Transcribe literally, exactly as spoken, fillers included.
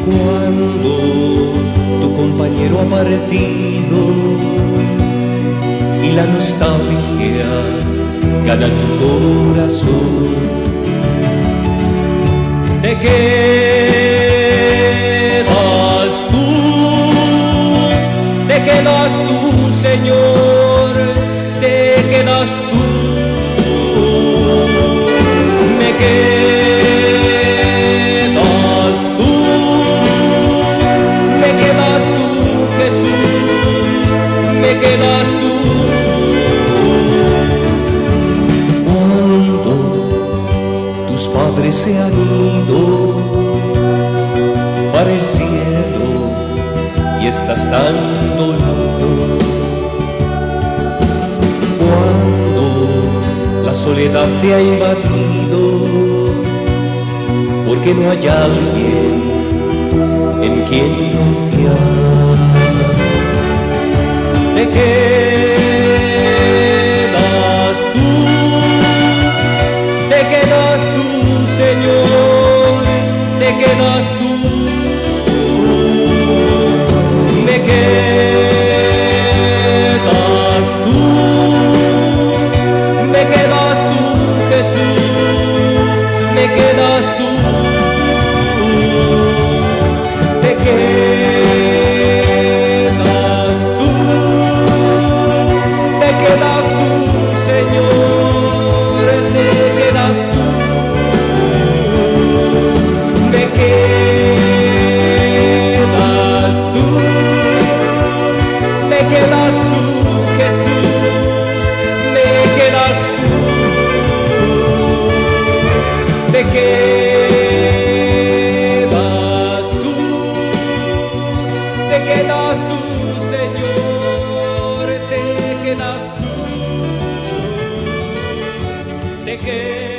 Cuando tu compañero ha partido y la nostalgia gana tu corazón, te quedas tú, te quedas tú, Señor, te quedas tú. Me quedas tú, me quedas tú, Jesús, me quedas tú. Cuando tus padres se han ido para el cielo y estás tan dolido, cuando la soledad te ha invadido, porque no hay alguien en quien confiar, te quedas tú, te quedas tú, Señor, te quedas tú. Me quedas tú, me quedas tú, Jesús, me quedas tú. Te quedas tú, te quedas tú, Señor, te quedas tú. Me quedas tú, me quedas tú, Jesús, me quedas tú. Te quedas tú, te quedas tú, Señor, te quedas tú, te quedas.